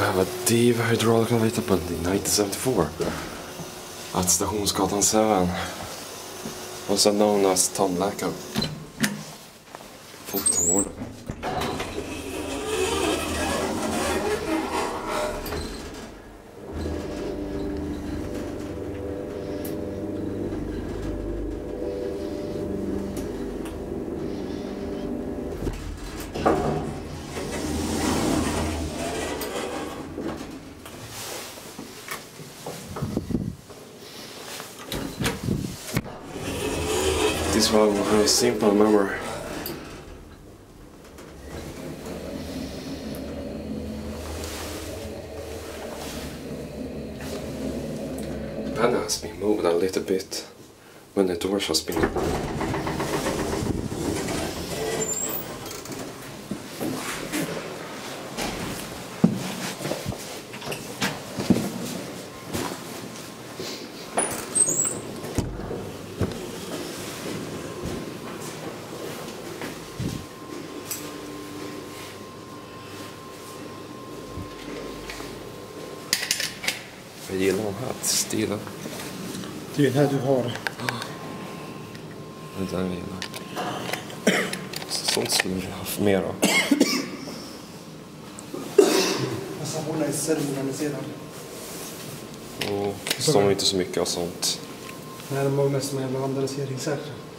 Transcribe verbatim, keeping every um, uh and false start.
I have a Diva hydraulic elevator built in nineteen seventy-four at Stationsgatan seven, also known as tandläkaren. Folktandvården. This one will have a simple memory. The pen has been moved a little bit when the doors has been opened. Jag gillar den här stilen. Det är den här du har. Det är den jag gillar. Sånt skulle jag haft mer av. Alltså hon är ceremonialiserad. Och det står inte så mycket av sånt. Nej, de var mest med vandaliseringssäkra.